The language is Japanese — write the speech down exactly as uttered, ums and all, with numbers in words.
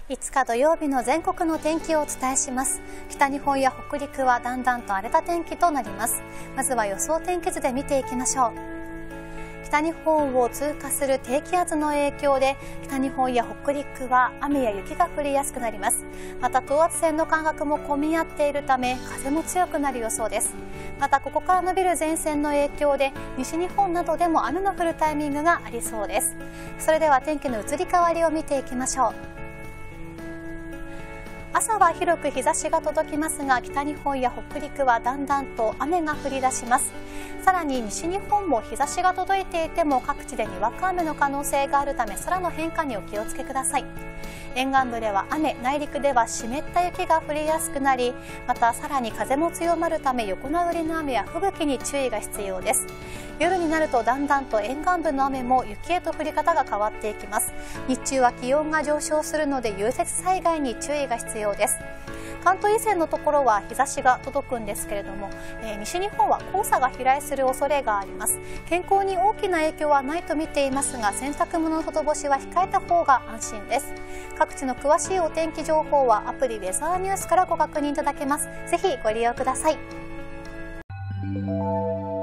いつか土曜日の全国の天気をお伝えします。北日本や北陸はだんだんと荒れた天気となります。まずは予想天気図で見ていきましょう。北日本を通過する低気圧の影響で北日本や北陸は雨や雪が降りやすくなります。また等圧線の間隔も混み合っているため風も強くなる予想です。またここから伸びる前線の影響で西日本などでも雨の降るタイミングがありそうです。それでは天気の移り変わりを見ていきましょう。朝は広く日差しが届きますが、北日本や北陸はだんだんと雨が降り出します。さらに西日本も日差しが届いていても各地でにわか雨の可能性があるため空の変化にお気をつけください。沿岸部では雨、内陸では湿った雪が降りやすくなり、またさらに風も強まるため横殴りの雨や吹雪に注意が必要です。夜になるとだんだんと沿岸部の雨も雪へと降り方が変わっていきます。日中は気温が上昇するので融雪災害に注意が必要です。関東以西のところは日差しが届くんですけれども、えー、西日本は黄砂が飛来する恐れがあります。健康に大きな影響はないと見ていますが、洗濯物の外干しは控えた方が安心です。各地の詳しいお天気情報はアプリウェザーニュースからご確認いただけます。ぜひご利用ください。